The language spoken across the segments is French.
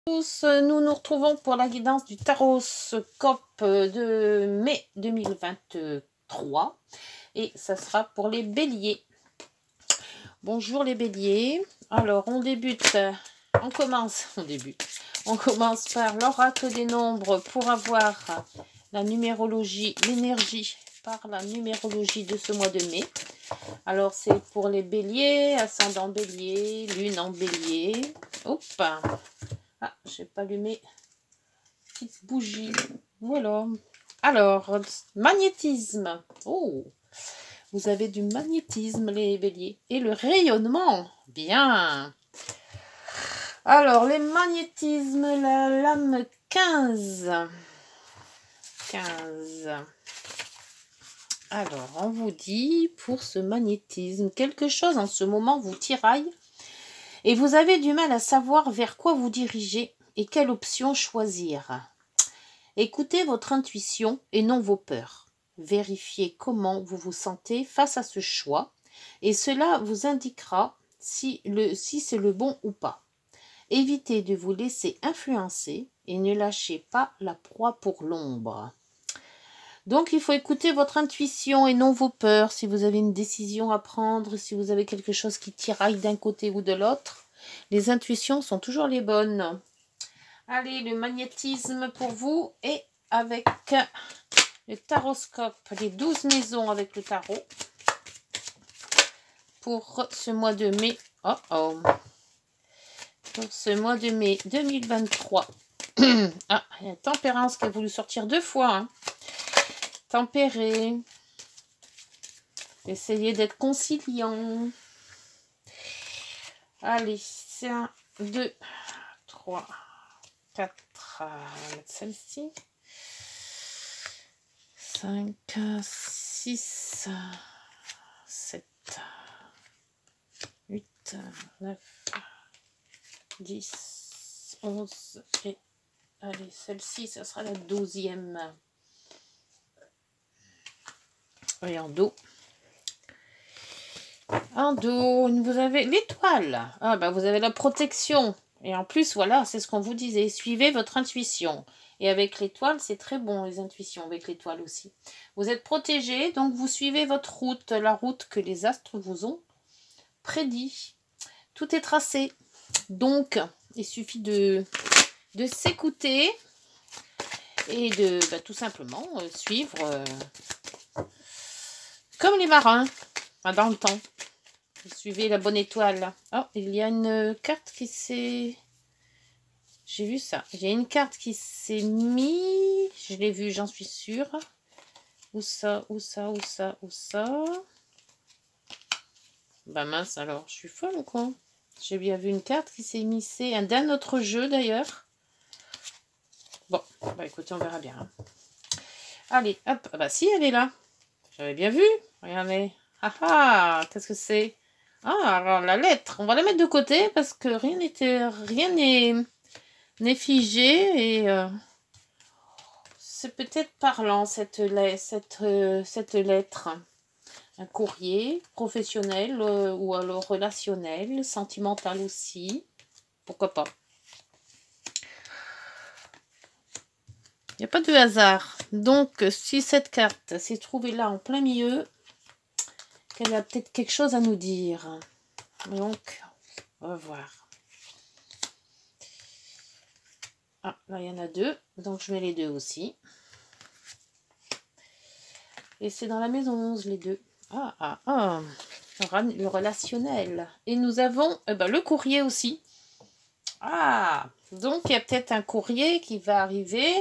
Tous, nous nous retrouvons pour la guidance du Taroscope de mai 2023 et ça sera pour les béliers. Bonjour les béliers. Alors on commence par l'oracle des nombres pour avoir la numérologie, l'énergie par la numérologie de ce mois de mai. Alors c'est pour les béliers, ascendant bélier, lune en bélier. Hop. Ah, j'ai pas allumé petite bougie. Voilà. Alors, magnétisme. Oh, vous avez du magnétisme, les béliers. Et le rayonnement. Bien. Alors, les magnétismes, la lame 15. 15. Alors, on vous dit, pour ce magnétisme, quelque chose en ce moment vous tiraille. Et vous avez du mal à savoir vers quoi vous diriger et quelle option choisir. Écoutez votre intuition et non vos peurs. Vérifiez comment vous vous sentez face à ce choix et cela vous indiquera si c'est le bon ou pas. Évitez de vous laisser influencer et ne lâchez pas la proie pour l'ombre. Donc, il faut écouter votre intuition et non vos peurs. Si vous avez une décision à prendre, si vous avez quelque chose qui tiraille d'un côté ou de l'autre, les intuitions sont toujours les bonnes. Allez, le magnétisme pour vous et avec le taroscope, les 12 maisons avec le tarot pour ce mois de mai. Pour ce mois de mai 2023. Ah, il y a Tempérance qui a voulu sortir 2 fois. Hein. Tempérer. Essayez d'être conciliant. Allez, c'est 1, 2, 3, 4. On va mettre celle-ci. 5, 6, 7, 8, 9, 10, 11 et allez, celle-ci, ça sera la 12e. Et en dos. En dos, vous avez l'étoile. Ah bah vous avez la protection. Et en plus, voilà, c'est ce qu'on vous disait. Suivez votre intuition. Et avec l'étoile, c'est très bon, les intuitions, avec l'étoile aussi. Vous êtes protégé, donc vous suivez votre route, la route que les astres vous ont prédit. Tout est tracé. Donc, il suffit de s'écouter et de tout simplement suivre comme les marins dans le temps. Vous suivez la bonne étoile. Oh, il y a une carte qui s'est... J'ai vu ça. Il y a une carte qui s'est mise. Je l'ai vue, j'en suis sûre. Où ça, où ça, où ça, où ça. Bah mince alors, je suis folle ou quoi? J'ai bien vu une carte qui s'est mise. C'est d'un autre jeu d'ailleurs. Bon, bah écoutez, on verra bien. Hein. Allez, hop. Ah bah si, elle est là. J'avais bien vu. Regardez. Ah ah, qu'est-ce que c'est? Ah, alors la lettre, on va la mettre de côté parce que rien n'est figé et c'est peut-être parlant cette lettre. Un courrier professionnel ou alors relationnel, sentimental aussi. Pourquoi pas? Il n'y a pas de hasard. Donc, si cette carte s'est trouvée là en plein milieu, qu'elle a peut-être quelque chose à nous dire. Donc, on va voir. Ah, là, il y en a 2. Donc, je mets les 2 aussi. Et c'est dans la maison 11, les 2. Le relationnel. Et nous avons le courrier aussi. Ah, donc il y a peut-être un courrier qui va arriver,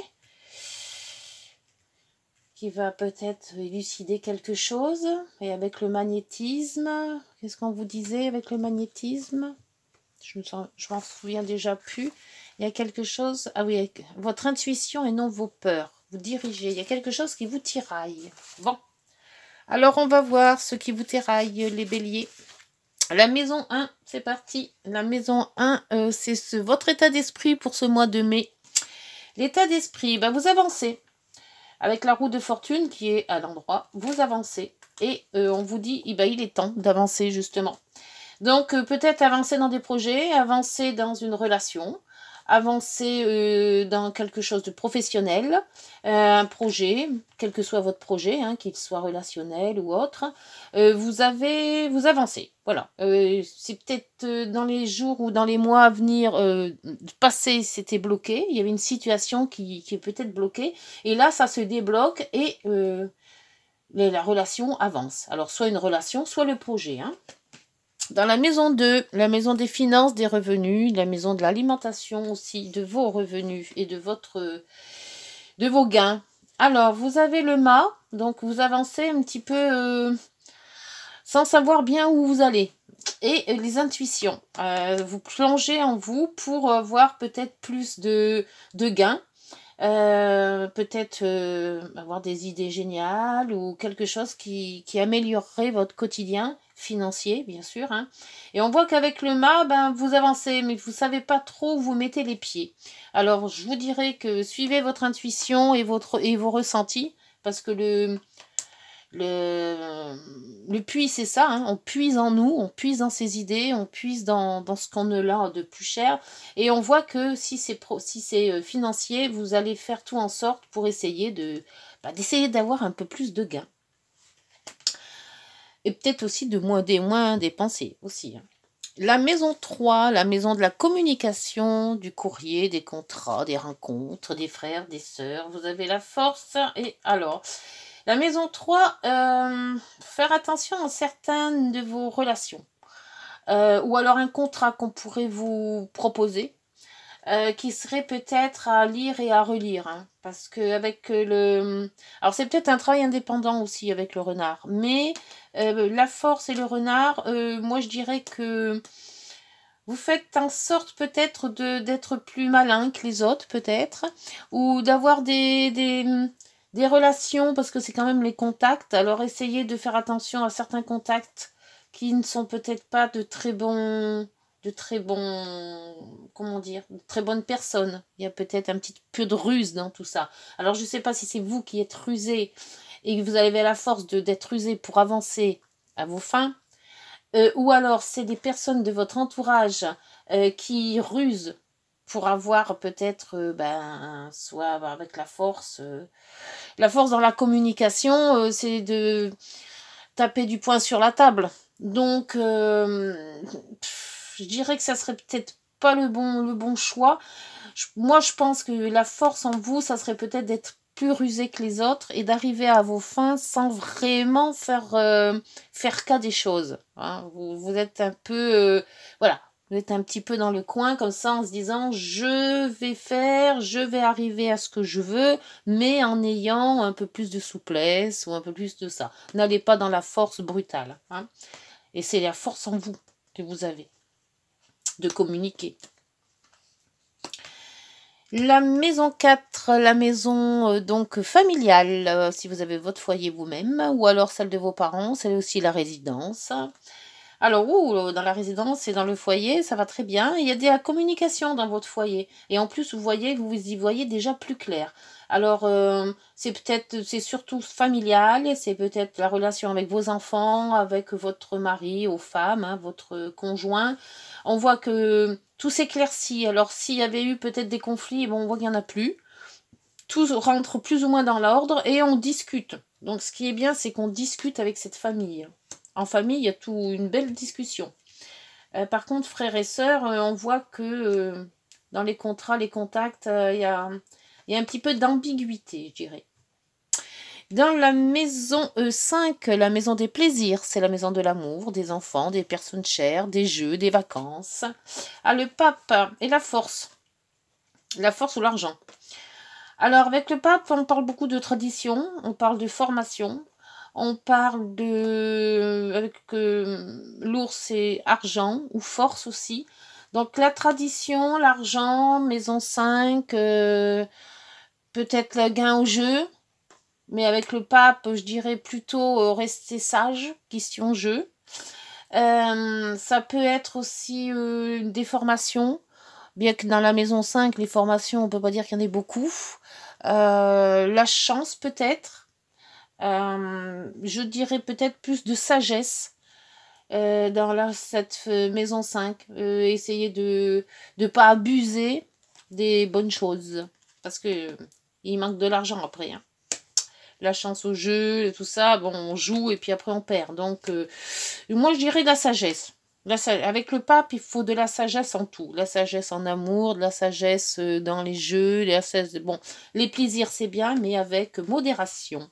qui va peut-être élucider quelque chose. Et avec le magnétisme, qu'est-ce qu'on vous disait avec le magnétisme? Je m'en souviens déjà plus. Il y a quelque chose... Ah oui, avec votre intuition et non vos peurs. Vous dirigez. Il y a quelque chose qui vous tiraille. Bon. Alors, on va voir ce qui vous tiraille, les béliers. La maison 1, c'est parti. La maison 1, c'est votre état d'esprit pour ce mois de mai. L'état d'esprit, vous avancez. Avec la roue de fortune qui est à l'endroit, vous avancez. Et on vous dit, il est temps d'avancer justement. Donc, peut-être avancer dans des projets, avancer dans une relation, avancer dans quelque chose de professionnel, un projet, quel que soit votre projet, hein, qu'il soit relationnel ou autre, vous avancez, voilà. C'est peut-être dans les jours ou dans les mois à venir, passé, c'était bloqué, il y avait une situation qui est peut-être bloquée, et là, ça se débloque, et la relation avance. Alors, soit une relation, soit le projet, hein. Dans la maison 2, la maison des finances, des revenus, la maison de l'alimentation aussi, de vos revenus et de vos gains. Alors, vous avez le mât, donc vous avancez un petit peu sans savoir bien où vous allez. Et les intuitions. Vous plongez en vous pour voir peut-être plus de gains. Peut-être avoir des idées géniales ou quelque chose qui améliorerait votre quotidien financier, bien sûr, hein. Et on voit qu'avec le mât, ben, vous avancez, mais vous savez pas trop où vous mettez les pieds. Alors, je vous dirais que suivez votre intuition et vos ressentis, parce que le puits, c'est ça, hein, on puise en nous, on puise dans ses idées, on puise dans ce qu'on a de plus cher, et on voit que si c'est financier, vous allez faire tout en sorte pour essayer d'essayer d'avoir un peu plus de gains. Et peut-être aussi de moins dépenser aussi, hein. La maison 3, la maison de la communication, du courrier, des contrats, des rencontres, des frères, des sœurs. Vous avez la force. Et alors, la maison 3, faire attention à certaines de vos relations. Ou alors un contrat qu'on pourrait vous proposer, qui serait peut-être à lire et à relire, hein, parce que avec alors c'est peut-être un travail indépendant aussi avec le renard, mais la force et le renard, moi je dirais que vous faites en sorte peut-être d'être plus malin que les autres, peut-être, ou d'avoir des relations, parce que c'est quand même les contacts, alors essayez de faire attention à certains contacts qui ne sont peut-être pas de très bons, comment dire, de très bonnes personnes. Il y a peut-être un petit peu de ruse dans tout ça. Alors je ne sais pas si c'est vous qui êtes rusé et que vous avez la force d'être rusé pour avancer à vos fins, ou alors c'est des personnes de votre entourage qui rusent pour avoir peut-être, soit avec la force dans la communication, c'est de taper du poing sur la table. Donc, je dirais que ça serait peut-être pas le bon choix. Moi, je pense que la force en vous, ça serait peut-être d'être plus rusé que les autres et d'arriver à vos fins sans vraiment faire cas des choses, hein. Vous êtes un peu, voilà, vous êtes un petit peu dans le coin comme ça en se disant je vais arriver à ce que je veux, mais en ayant un peu plus de souplesse ou un peu plus de ça. N'allez pas dans la force brutale, hein. Et c'est la force en vous que vous avez de communiquer. La maison 4, la maison donc familiale, si vous avez votre foyer vous-même, ou alors celle de vos parents, c'est aussi la résidence. Alors, dans la résidence et dans le foyer, ça va très bien. Il y a de la communication dans votre foyer. Et en plus, vous y voyez déjà plus clair. Alors, c'est surtout familial, c'est peut-être la relation avec vos enfants, avec votre mari, aux femmes, hein, votre conjoint. On voit que tout s'éclaircit. Alors, s'il y avait eu peut-être des conflits, bon, on voit qu'il n'y en a plus. Tout rentre plus ou moins dans l'ordre et on discute. Donc, ce qui est bien, c'est qu'on discute avec cette famille. En famille, il y a une belle discussion. Par contre, frères et sœurs, on voit que dans les contrats, les contacts, il y a un petit peu d'ambiguïté, je dirais. Dans la maison 5, la maison des plaisirs, c'est la maison de l'amour, des enfants, des personnes chères, des jeux, des vacances. Ah, le pape et la force. La force ou l'argent. Alors, avec le pape, on parle beaucoup de tradition, on parle de formation, on parle avec l'ours et argent, ou force aussi. Donc, la tradition, l'argent, maison 5, peut-être le gain au jeu. Mais avec le pape, je dirais plutôt rester sage, question jeu. Ça peut être aussi des formations. Bien que dans la maison 5, les formations, on peut pas dire qu'il y en ait beaucoup. La chance peut-être. Je dirais peut-être plus de sagesse dans cette maison 5. Essayer de ne pas abuser des bonnes choses. Parce que il manque de l'argent après. Hein. La chance au jeu, et tout ça, bon, on joue et puis après on perd. Donc, moi je dirais de la sagesse. Avec le pape, il faut de la sagesse en tout. La sagesse en amour, de la sagesse dans les jeux, la sagesse... Bon, les plaisirs c'est bien, mais avec modération.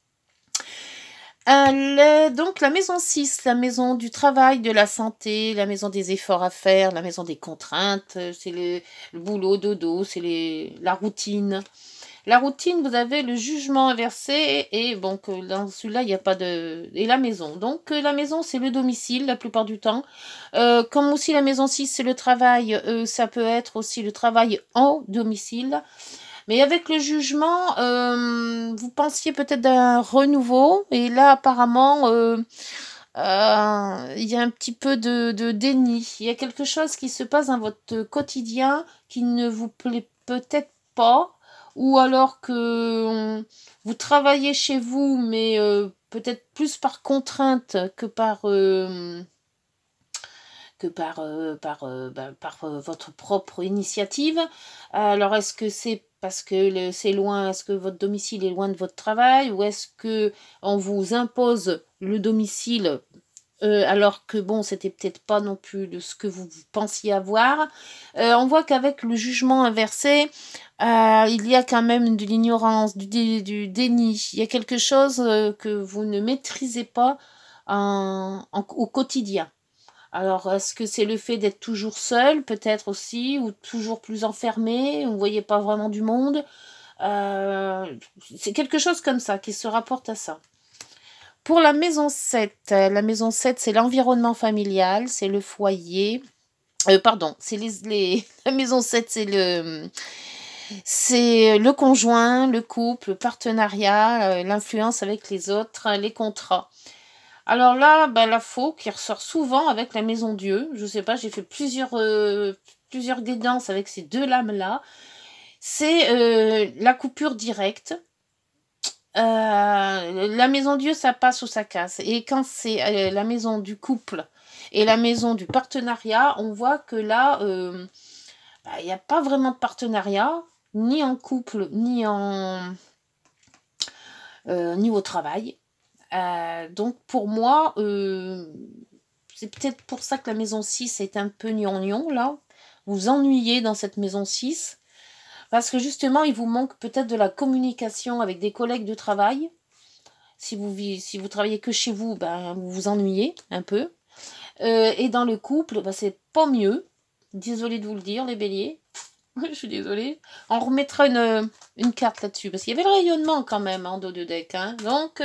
Donc la maison 6, la maison du travail, de la santé, la maison des efforts à faire, la maison des contraintes, c'est le boulot, dodo, c'est la routine. La routine, vous avez le jugement inversé et bon, dans celui-là, il n'y a pas de... Et la maison. Donc la maison, c'est le domicile la plupart du temps. Comme aussi la maison 6, c'est le travail, ça peut être aussi le travail en domicile. Mais avec le jugement, vous pensiez peut-être d'un renouveau. Et là, apparemment, il y a un petit peu de déni. Il y a quelque chose qui se passe dans votre quotidien qui ne vous plaît peut-être pas. Ou alors que vous travaillez chez vous, mais peut-être plus par contrainte que par votre propre initiative. Alors, est-ce que c'est parce que c'est loin, est-ce que votre domicile est loin de votre travail, ou est-ce que on vous impose le domicile alors que bon, c'était peut-être pas non plus de ce que vous pensiez avoir. On voit qu'avec le jugement inversé, il y a quand même de l'ignorance, du déni. Il y a quelque chose que vous ne maîtrisez pas au quotidien. Alors, est-ce que c'est le fait d'être toujours seul, peut-être aussi, ou toujours plus enfermé, vous ne voyez pas vraiment du monde c'est quelque chose comme ça qui se rapporte à ça. Pour la maison 7, c'est l'environnement familial, c'est le foyer. Pardon, c'est la maison 7, c'est le conjoint, le couple, le partenariat, l'influence avec les autres, les contrats. Alors là, la faux qui ressort souvent avec la maison Dieu. Je sais pas, j'ai fait plusieurs guidances avec ces deux lames-là. C'est la coupure directe. La maison Dieu, ça passe ou ça casse. Et quand c'est la maison du couple et la maison du partenariat, on voit que là, il n'y a pas vraiment de partenariat, ni en couple, ni au travail. Donc pour moi, c'est peut-être pour ça que la maison 6 est un peu gnangnan, là. Vous vous ennuyez dans cette maison 6. Parce que justement, il vous manque peut-être de la communication avec des collègues de travail. Si vous travaillez que chez vous, vous vous ennuyez un peu. Et dans le couple, c'est pas mieux. Désolée de vous le dire, les béliers. Je suis désolée. On remettra une carte là-dessus. Parce qu'il y avait le rayonnement quand même en dos de deck. Hein. Donc,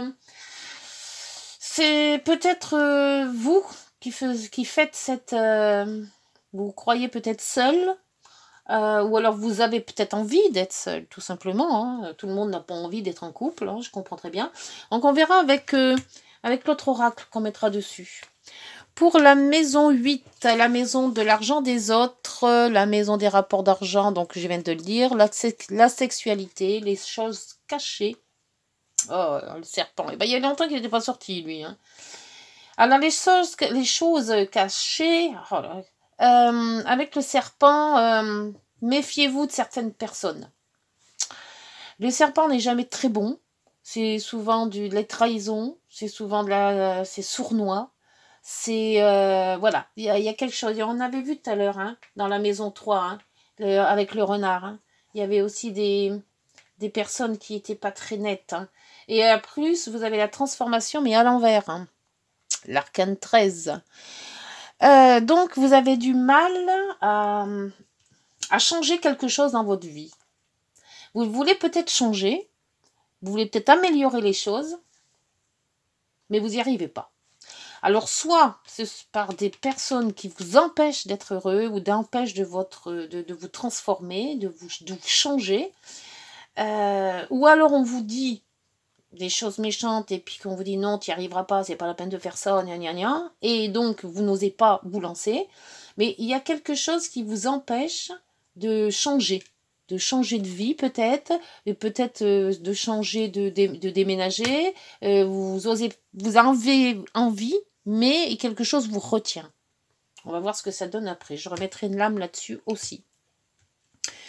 c'est peut-être vous qui faites cette... vous croyez peut-être seul. Ou alors vous avez peut-être envie d'être seul, tout simplement. Hein. Tout le monde n'a pas envie d'être en couple, hein, je comprends très bien. Donc on verra avec l'autre oracle qu'on mettra dessus. Pour la maison 8, la maison de l'argent des autres, la maison des rapports d'argent, donc je viens de le dire, la sexualité, les choses cachées. Oh, le serpent. Il y a longtemps qu'il n'était pas sorti, lui. Hein. Alors les choses cachées... Oh là, avec le serpent, méfiez-vous de certaines personnes. Le serpent n'est jamais très bon. C'est souvent de la trahison. C'est souvent c'est sournois. C'est voilà. Il y a quelque chose. On avait vu tout à l'heure, hein, dans la maison 3, hein, avec le renard. Hein. Il y avait aussi des personnes qui n'étaient pas très nettes. Hein. Et à plus, vous avez la transformation, mais à l'envers. Hein. L'arcane 13. Donc, vous avez du mal à changer quelque chose dans votre vie. Vous voulez peut-être changer, vous voulez peut-être améliorer les choses, mais vous n'y arrivez pas. Alors, soit c'est par des personnes qui vous empêchent d'être heureux ou d'empêchent de vous transformer, de vous changer, ou alors on vous dit des choses méchantes et puis qu'on vous dit non, tu n'y arriveras pas, c'est pas la peine de faire ça, gna gna gna, et donc vous n'osez pas vous lancer, mais il y a quelque chose qui vous empêche de changer de vie peut-être, et peut-être de changer, de déménager, vous avez envie, mais quelque chose vous retient. On va voir ce que ça donne après, je remettrai une lame là-dessus aussi.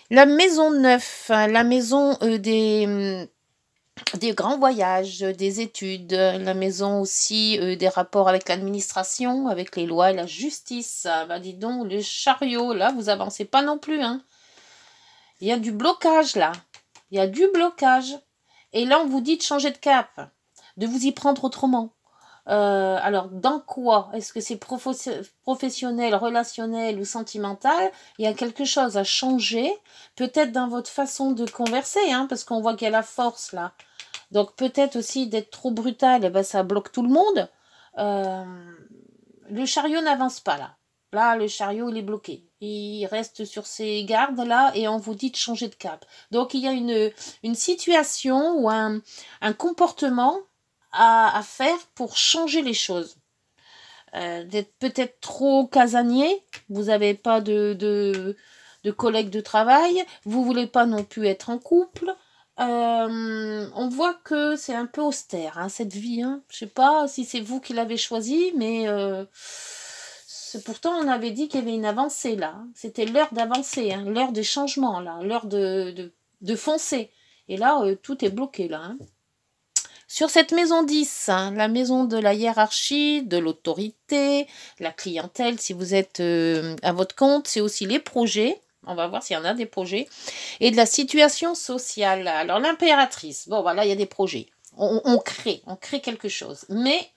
La maison 9, la maison des grands voyages, des études, la maison aussi des rapports avec l'administration, avec les lois et la justice. Bah dis donc, le chariot, là, vous avancez pas non plus, hein. Il y a du blocage, là. Il y a du blocage. Et là, on vous dit de changer de cap, de vous y prendre autrement. Alors, dans quoi? Est-ce que c'est professionnel, relationnel ou sentimental? Il y a quelque chose à changer, peut-être dans votre façon de converser, hein, parce qu'on voit qu'il y a la force, là. Donc, peut-être aussi d'être trop brutal, eh ben, ça bloque tout le monde. Le chariot n'avance pas, là. Là, le chariot, il est bloqué. Il reste sur ses gardes, là, et on vous dit de changer de cap. Donc, il y a une situation ou un comportement à faire pour changer les choses. D'être peut-être trop casanier, vous n'avez pas de collègues de travail, vous voulez pas non plus être en couple. On voit que c'est un peu austère, hein, cette vie. Hein. Je sais pas si c'est vous qui l'avez choisi, mais pourtant on avait dit qu'il y avait une avancée là. Hein. C'était l'heure d'avancer, hein, l'heure des changements, là, l'heure de foncer. Et là, tout est bloqué là. Hein. Sur cette maison 10, hein, la maison de la hiérarchie, de l'autorité, la clientèle, si vous êtes à votre compte, c'est aussi les projets. On va voir s'il y en a des projets. Et de la situation sociale. Alors, l'impératrice, bon, voilà, il y a des projets. On crée quelque chose. Mais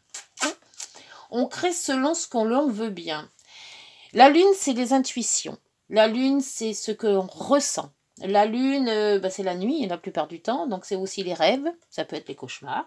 on crée selon ce qu'on l'on veut bien. La lune, c'est les intuitions. La lune, c'est ce qu'on ressent. La lune, c'est la nuit la plupart du temps, donc c'est aussi les rêves, ça peut être les cauchemars.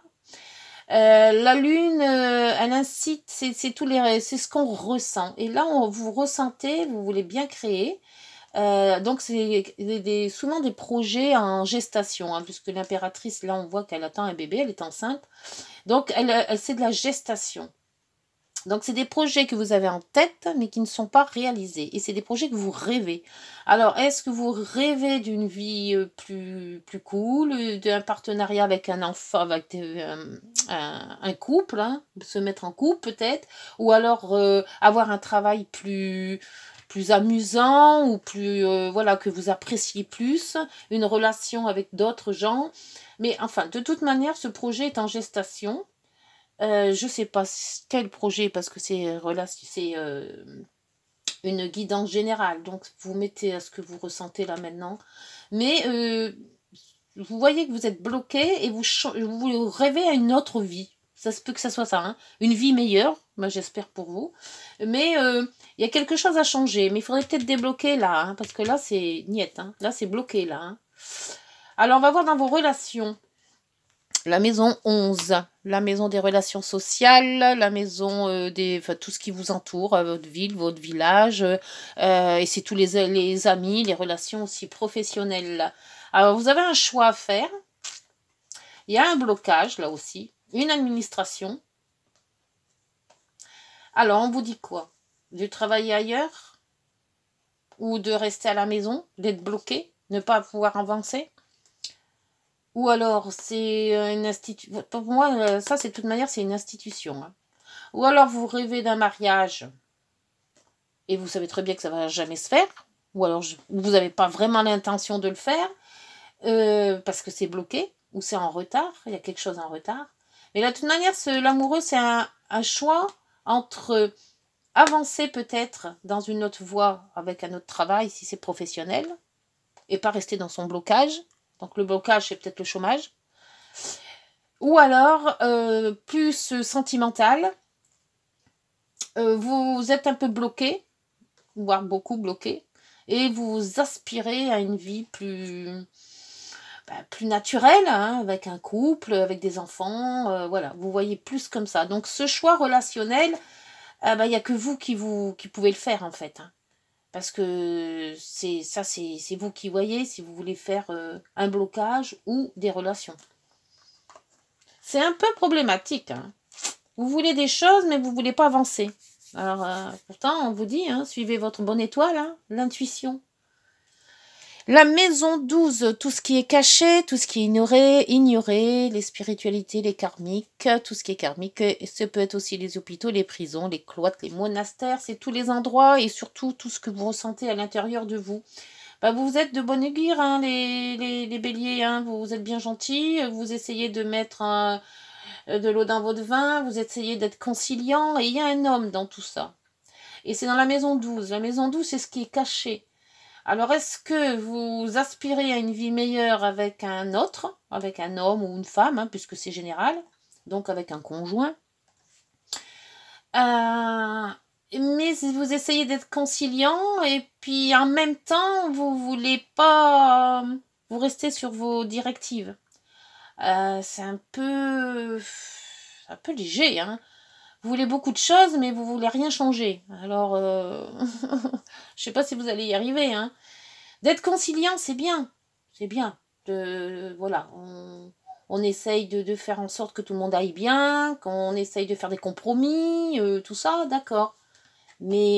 La lune, elle incite, c'est tous les rêves, c'est ce qu'on ressent. Et là, vous ressentez, vous voulez bien créer. Donc c'est souvent des projets en gestation, hein, puisque l'impératrice, là, on voit qu'elle attend un bébé, elle est enceinte. Donc c'est de la gestation. Donc, c'est des projets que vous avez en tête, mais qui ne sont pas réalisés. Et c'est des projets que vous rêvez. Alors, est-ce que vous rêvez d'une vie plus cool, d'un partenariat avec un enfant, avec un couple, hein, se mettre en couple peut-être, ou alors avoir un travail plus amusant, ou plus, voilà, que vous appréciez plus, une relation avec d'autres gens. Mais enfin, de toute manière, ce projet est en gestation. Je sais pas quel projet parce que c'est une guidance générale. Donc vous mettez à ce que vous ressentez là maintenant. Mais vous voyez que vous êtes bloqué et vous rêvez à une autre vie. Ça se peut que ça soit ça, hein. Une vie meilleure, moi j'espère pour vous. Mais il y a quelque chose à changer. Mais il faudrait peut-être débloquer là, hein, parce que là c'est niet, hein. Là c'est bloqué là. Hein. Alors on va voir dans vos relations. La maison 11, la maison des relations sociales, la maison tout ce qui vous entoure, votre ville, votre village, et c'est tous les amis, les relations aussi professionnelles. Alors, vous avez un choix à faire. Il y a un blocage, là aussi, une administration. Alors, on vous dit quoi? De travailler ailleurs? Ou de rester à la maison, d'être bloqué, ne pas pouvoir avancer? Ou alors, c'est une institution. Pour moi, ça, c'est de toute manière, c'est une institution. Hein. Ou alors, vous rêvez d'un mariage et vous savez très bien que ça ne va jamais se faire. Ou alors, vous n'avez pas vraiment l'intention de le faire parce que c'est bloqué ou c'est en retard. Il y a quelque chose en retard. Mais de toute manière, l'amoureux, c'est un choix entre avancer peut-être dans une autre voie avec un autre travail si c'est professionnel et pas rester dans son blocage. Donc le blocage, c'est peut-être le chômage. Ou alors, plus sentimental, vous êtes un peu bloqué, voire beaucoup bloqué, et vous aspirez à une vie plus naturelle, hein, avec un couple, avec des enfants, voilà, vous voyez plus comme ça. Donc ce choix relationnel, il n'y a que vous qui pouvez le faire en fait. Hein. Parce que c'est vous qui voyez si vous voulez faire un blocage ou des relations. C'est un peu problématique. Hein. Vous voulez des choses, mais vous ne voulez pas avancer. Alors, pourtant, on vous dit, hein, suivez votre bonne étoile, hein, l'intuition. La maison 12, tout ce qui est caché, tout ce qui est ignoré, les spiritualités, les karmiques, tout ce qui est karmique, et ce peut être aussi les hôpitaux, les prisons, les cloîtres, les monastères, c'est tous les endroits et surtout tout ce que vous ressentez à l'intérieur de vous. Bah, vous êtes de bonne augure, hein, les béliers. Hein, vous êtes bien gentils. Vous essayez de mettre de l'eau dans votre vin. Vous essayez d'être conciliant. Et il y a un homme dans tout ça. Et c'est dans la maison 12. La maison 12, c'est ce qui est caché. Alors, est-ce que vous aspirez à une vie meilleure avec un autre, avec un homme ou une femme, hein, puisque c'est général, donc avec un conjoint, mais vous essayez d'être conciliant et puis en même temps, vous voulez pas vous rester sur vos directives. C'est un peu léger, hein. Vous voulez beaucoup de choses, mais vous voulez rien changer. Alors, je sais pas si vous allez y arriver, hein. D'être conciliant, c'est bien. C'est bien. Voilà, on essaye de faire en sorte que tout le monde aille bien, qu'on essaye de faire des compromis, tout ça, d'accord. Mais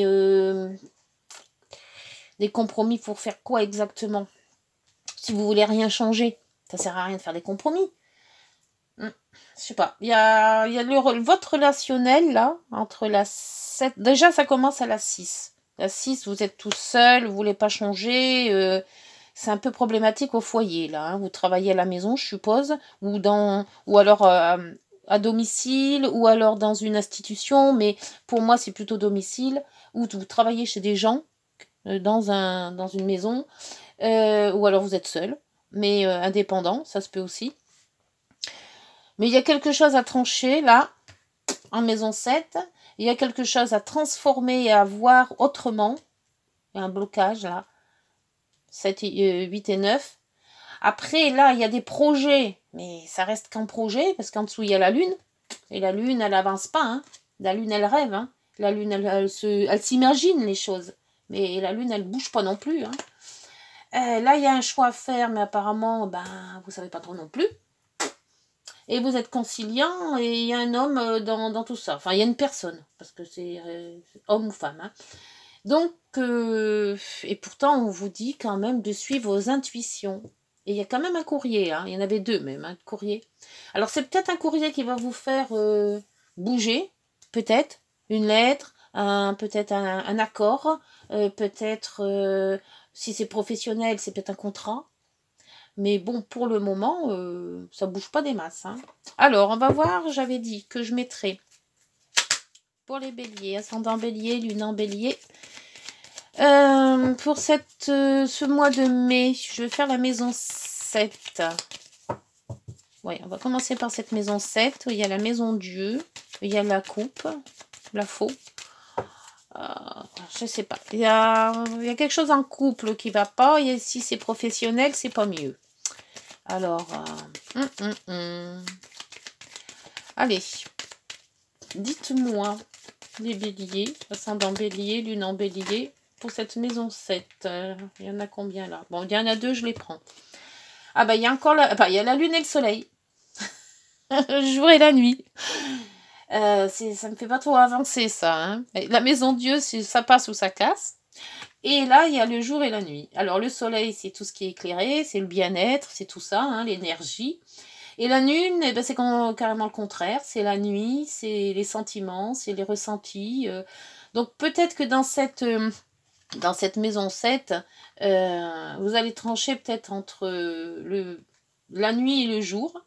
des compromis pour faire quoi exactement? Si vous voulez rien changer, ça sert à rien de faire des compromis. Je sais pas. Il y a votre relationnel, là, entre la 7... Déjà, ça commence à la 6. La 6, vous êtes tout seul, vous voulez pas changer... c'est un peu problématique au foyer, là. Hein. Vous travaillez à la maison, je suppose, ou alors à domicile, ou alors dans une institution, mais pour moi, c'est plutôt domicile, ou vous travaillez chez des gens, dans une maison, ou alors vous êtes seul, mais indépendant, ça se peut aussi. Mais il y a quelque chose à trancher, là, en maison 7. Il y a quelque chose à transformer et à voir autrement. Il y a un blocage, là. 7, 8 et 9. Après, là, il y a des projets, mais ça reste qu'un projet, parce qu'en dessous, il y a la lune. Et la lune, elle avance pas. Hein. La lune, elle rêve. Hein. La lune, elle s'imagine les choses. Mais la lune, elle bouge pas non plus. Hein. Là, il y a un choix à faire, mais apparemment, vous savez pas trop non plus. Et vous êtes conciliant, et il y a un homme dans tout ça. Enfin, il y a une personne, parce que c'est homme ou femme. Hein. Donc, et pourtant, on vous dit quand même de suivre vos intuitions. Et il y a quand même un courrier, hein. Il y en avait 2 même, un courrier. Alors, c'est peut-être un courrier qui va vous faire bouger, peut-être, une lettre, peut-être un accord, peut-être, si c'est professionnel, c'est peut-être un contrat. Mais bon, pour le moment, ça bouge pas des masses. Hein. Alors, on va voir, j'avais dit que je mettrais pour les béliers, ascendant bélier, lune en bélier. Pour ce mois de mai, je vais faire la maison 7. Oui, on va commencer par cette maison 7, où il y a la maison Dieu, où il y a la coupe, la faux. Je sais pas. Il y a quelque chose en couple qui va pas, et si c'est professionnel, c'est pas mieux. Alors, allez, dites-moi, les béliers, ascendant bélier, lune en bélier, pour cette maison 7. Il y en a combien là? Bon, il y en a 2, je les prends. Ah il y a encore il y a la lune et le soleil. Le jour et la nuit. Ça me fait pas trop avancer ça. Hein. La maison Dieu, ça passe ou ça casse. Et là, il y a le jour et la nuit. Alors, le soleil, c'est tout ce qui est éclairé, c'est le bien-être, c'est tout ça, hein, l'énergie. Et la lune, c'est carrément le contraire. C'est la nuit, c'est les sentiments, c'est les ressentis. Donc, peut-être que dans cette maison 7, vous allez trancher peut-être entre la nuit et le jour,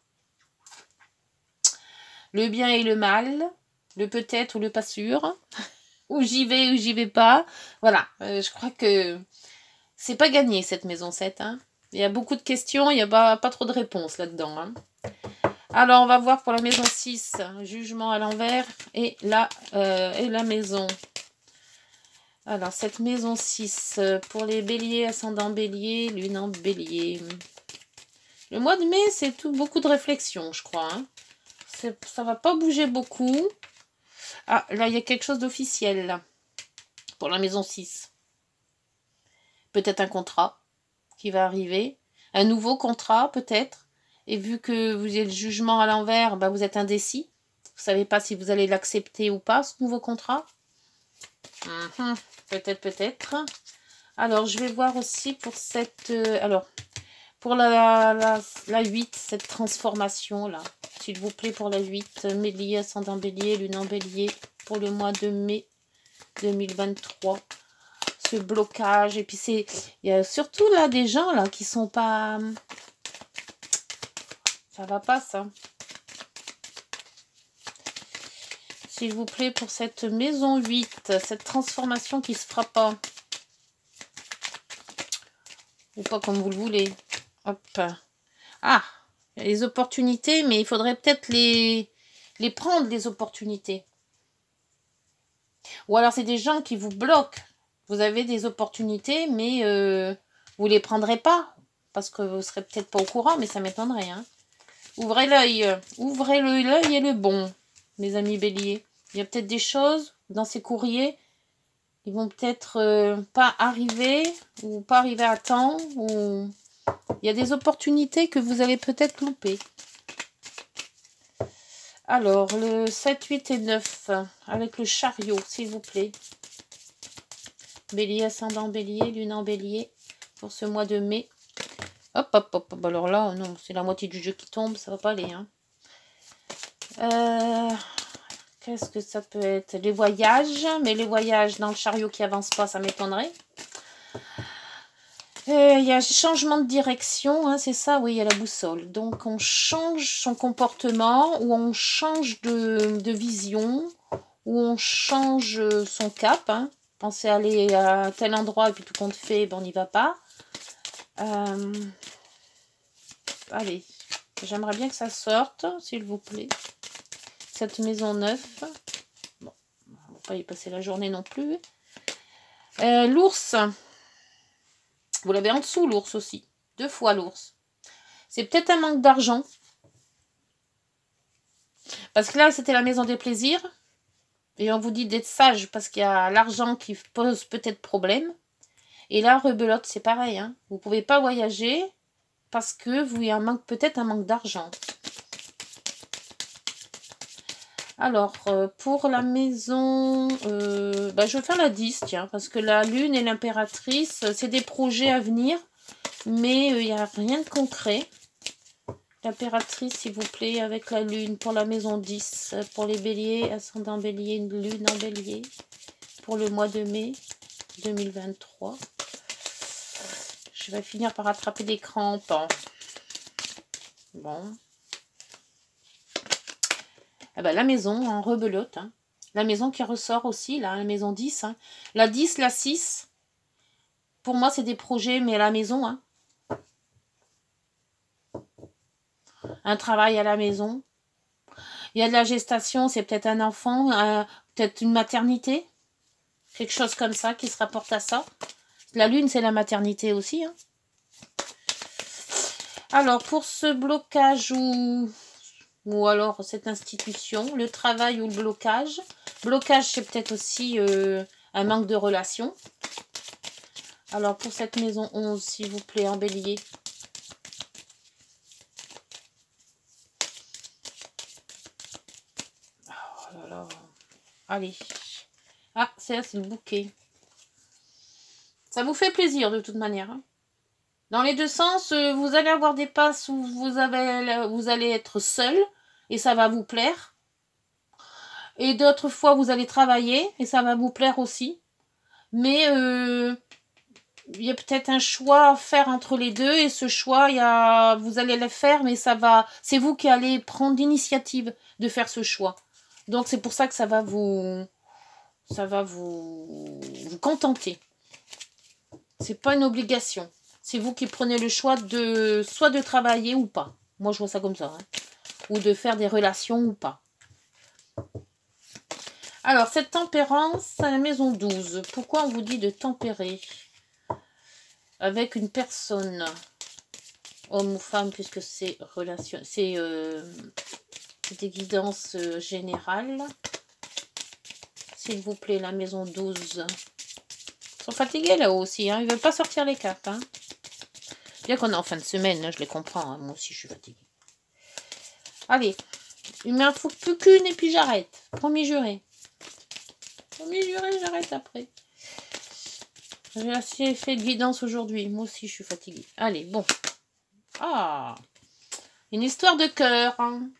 le bien et le mal, le peut-être ou le pas sûr. Où j'y vais, où j'y vais pas. Voilà, je crois que c'est pas gagné cette maison 7. Hein. Il y a beaucoup de questions, il n'y a pas trop de réponses là-dedans. Hein. Alors, on va voir pour la maison 6, jugement à l'envers et la maison. Alors, cette maison 6, pour les béliers, ascendant bélier, lune en bélier. Le mois de mai, c'est beaucoup de réflexion, je crois. Hein. Ça va pas bouger beaucoup. Ah, là, il y a quelque chose d'officiel, là, pour la maison 6. Peut-être un contrat qui va arriver. Un nouveau contrat, peut-être. Et vu que vous avez le jugement à l'envers, vous êtes indécis. Vous savez pas si vous allez l'accepter ou pas, ce nouveau contrat. Peut-être. Alors, je vais voir aussi pour cette... pour la 8, cette transformation-là. S'il vous plaît, pour la 8, bélier, ascendant bélier, lune en bélier, pour le mois de mai 2023. ce blocage. Et puis il y a surtout là des gens là qui sont pas... Ça va pas ça. S'il vous plaît, pour cette maison 8, cette transformation qui se fera pas. Ou pas comme vous le voulez. Hop. Ah, il y a les opportunités, mais il faudrait peut-être les prendre, les opportunités. Ou alors c'est des gens qui vous bloquent. Vous avez des opportunités, mais vous les prendrez pas. Parce que vous serez peut-être pas au courant, mais ça m'étonnerait. Hein. Ouvrez l'œil. Ouvrez l'œil et le bon, mes amis béliers. Il y a peut-être des choses dans ces courriers qui vont peut-être pas arriver ou pas arriver à temps. Ou... Il y a des opportunités que vous allez peut-être louper. Alors, le 7, 8 et 9, avec le chariot, s'il vous plaît. Bélier, ascendant bélier, lune en bélier, pour ce mois de mai. Hop, hop, hop. Alors là, non, c'est la moitié du jeu qui tombe, ça va pas aller. Hein. Qu'est-ce que ça peut être? Les voyages, mais les voyages dans le chariot qui avance pas, ça m'étonnerait. Il y a changement de direction, hein, c'est ça, oui, il y a la boussole. Donc on change son comportement, ou on change de vision, ou on change son cap. Hein. Pensez aller à tel endroit et puis tout compte fait, ben on n'y va pas. Allez, j'aimerais bien que ça sorte, s'il vous plaît. Cette maison 9. Bon, on va pas y passer la journée non plus. L'ours. Vous l'avez en dessous, l'ours aussi. 2 fois l'ours. C'est peut-être un manque d'argent. Parce que là, c'était la maison des plaisirs. Et on vous dit d'être sage parce qu'il y a l'argent qui pose peut-être problème. Et là, rebelote, c'est pareil. Hein. Vous ne pouvez pas voyager parce que vous y a peut-être un manque d'argent. Alors, pour la maison, je vais faire la 10, tiens, parce que la lune et l'impératrice, c'est des projets à venir, mais il n'y a rien de concret. L'impératrice, s'il vous plaît, avec la lune, pour la maison 10, pour les béliers, ascendant bélier, lune en bélier, pour le mois de mai 2023. Je vais finir par attraper des crampes. Bon. Eh ben, la maison en rebelote. Hein. La maison qui ressort aussi, là, la maison 10. Hein. La 10, la 6. Pour moi, c'est des projets, mais à la maison. Hein. Un travail à la maison. Il y a de la gestation, c'est peut-être un enfant, peut-être une maternité. Quelque chose comme ça qui se rapporte à ça. La lune, c'est la maternité aussi. Hein. Alors, pour ce blocage ou alors cette institution, le travail ou le blocage. Blocage, c'est peut-être aussi un manque de relation. Alors, pour cette maison 11, s'il vous plaît, en bélier. Oh là là. Allez. Ah, c'est le bouquet. Ça vous fait plaisir de toute manière. Hein. Dans les deux sens, vous allez avoir des passes où vous allez être seul et ça va vous plaire. Et d'autres fois, vous allez travailler et ça va vous plaire aussi. Mais il y a peut-être un choix à faire entre les deux et ce choix, vous allez le faire, mais c'est vous qui allez prendre l'initiative de faire ce choix. Donc c'est pour ça que ça va vous contenter. C'est pas une obligation. C'est vous qui prenez le choix soit de travailler ou pas. Moi, je vois ça comme ça. Hein. Ou de faire des relations ou pas. Alors, cette tempérance à la maison 12. Pourquoi on vous dit de tempérer avec une personne, homme ou femme, puisque c'est relation, c'est des guidances générales. S'il vous plaît, la maison 12. Ils sont fatigués là-haut aussi. Hein. Ils ne veulent pas sortir les cartes. Hein. Bien qu'on est en fin de semaine, hein, je les comprends. Hein. Moi aussi, je suis fatiguée. Allez, il m'en faut plus qu'une et puis j'arrête. Promis juré. Promis juré, j'arrête après. J'ai assez fait de guidance aujourd'hui. Moi aussi, je suis fatiguée. Allez, bon. Ah, une histoire de cœur. Hein.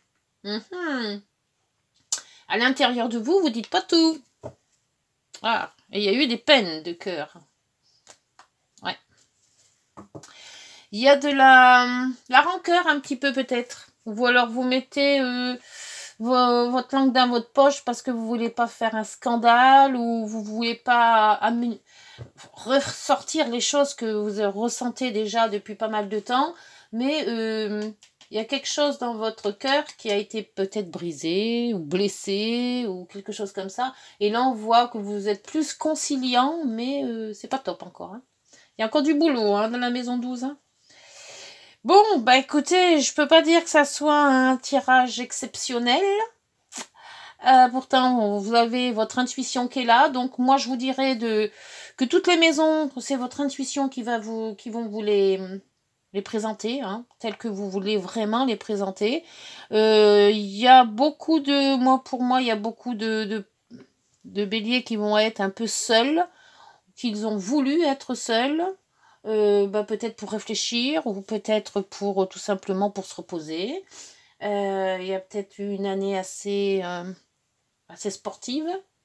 À l'intérieur de vous, vous dites pas tout. Ah, et il y a eu des peines de cœur. Il y a de la rancœur un petit peu peut-être. Ou alors vous mettez votre langue dans votre poche parce que vous voulez pas faire un scandale ou vous voulez pas ressortir les choses que vous ressentez déjà depuis pas mal de temps. Mais il y a quelque chose dans votre cœur qui a été peut-être brisé ou blessé ou quelque chose comme ça. Et là, on voit que vous êtes plus conciliant, mais c'est pas top encore. Hein. Il y a encore du boulot hein, dans la maison 12. Hein. Bon, bah écoutez, je peux pas dire que ça soit un tirage exceptionnel. Pourtant, vous avez votre intuition qui est là. Donc, moi, je vous dirais que toutes les maisons, c'est votre intuition qui vont vous les présenter, hein, telles que vous voulez vraiment les présenter. Il y a beaucoup pour moi, il y a beaucoup de béliers qui vont être un peu seuls, qu'ils ont voulu être seuls. Peut-être pour réfléchir ou peut-être pour tout simplement pour se reposer. Il y a peut-être une année assez sportive,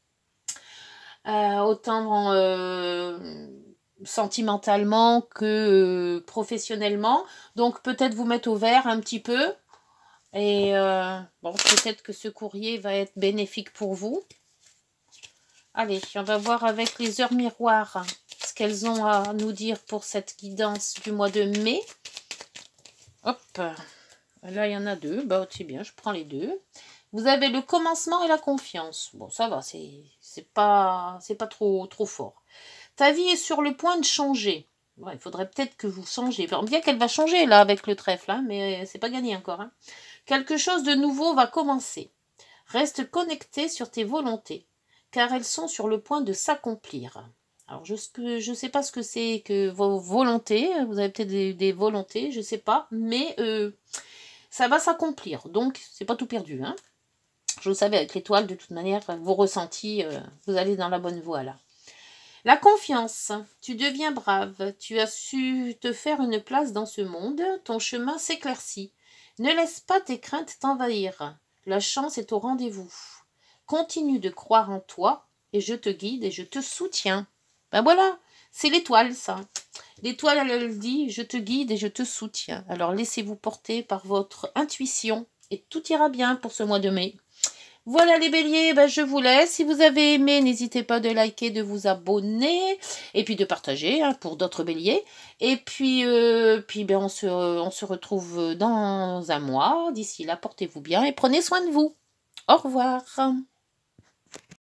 autant sentimentalement que professionnellement. Donc peut-être vous mettre au vert un petit peu. Et peut-être que ce courrier va être bénéfique pour vous. Allez, on va voir avec les heures miroirs ce qu'elles ont à nous dire pour cette guidance du mois de mai. Hop, là il y en a deux, bah c'est bien, je prends les deux. Vous avez le commencement et la confiance. Bon, ça va, c'est pas trop fort. Ta vie est sur le point de changer. Ouais, il faudrait peut-être que vous changiez. Bien qu'elle va changer là avec le trèfle, hein, mais c'est pas gagné encore. Hein. Quelque chose de nouveau va commencer. Reste connecté sur tes volontés, car elles sont sur le point de s'accomplir. Alors, je sais pas ce que c'est que vos volontés. Vous avez peut-être des volontés, je sais pas, mais ça va s'accomplir. Donc, c'est pas tout perdu. Hein. Je le savais avec l'étoile, de toute manière, vos ressentis, vous allez dans la bonne voie là. La confiance. Tu deviens brave. Tu as su te faire une place dans ce monde. Ton chemin s'éclaircit. Ne laisse pas tes craintes t'envahir. La chance est au rendez-vous. Continue de croire en toi et je te guide et je te soutiens. Ben voilà, c'est l'étoile ça. L'étoile, elle dit, je te guide et je te soutiens. Alors laissez-vous porter par votre intuition et tout ira bien pour ce mois de mai. Voilà les béliers, je vous laisse. Si vous avez aimé, n'hésitez pas de liker, de vous abonner et puis de partager pour d'autres béliers. Et puis, on se retrouve dans un mois. D'ici là, portez-vous bien et prenez soin de vous. Au revoir.